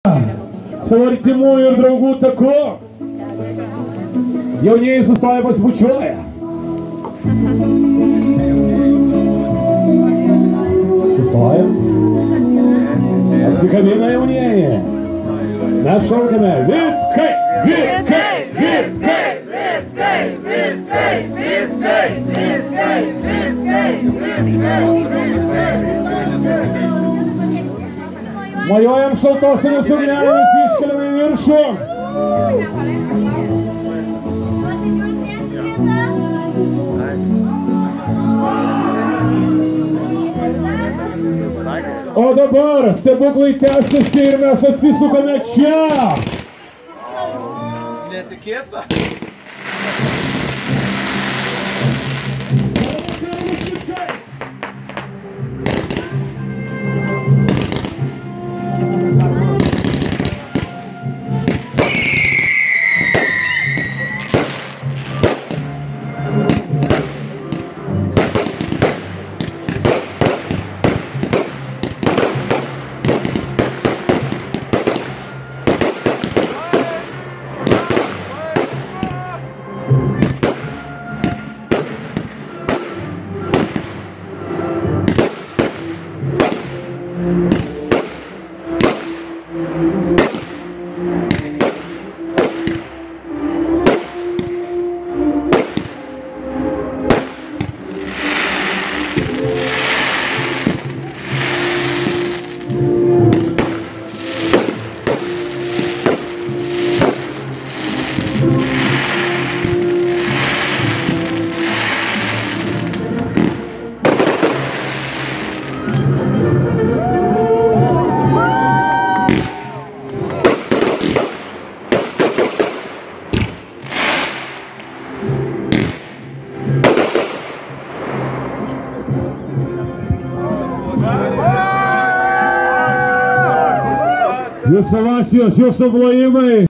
Savo artimųjų ir draugų taku. Jaunieji sustoja pasibučiuoja. Sustoja. Apsikabina jaunieji. Mes šaukime Vitkai, Vitkai, Vitkai, Vitkai, Vitkai, Vitkai, Vitkai, Vitkai, Vitkai. Mojuojam šaltosiomis ugnelėmis, iškeliam į viršų. O dabar stebuklai tęsiasi ir mes atsisukame čia. Netikėta. Jūsų ovacijos, jūsų plojimai.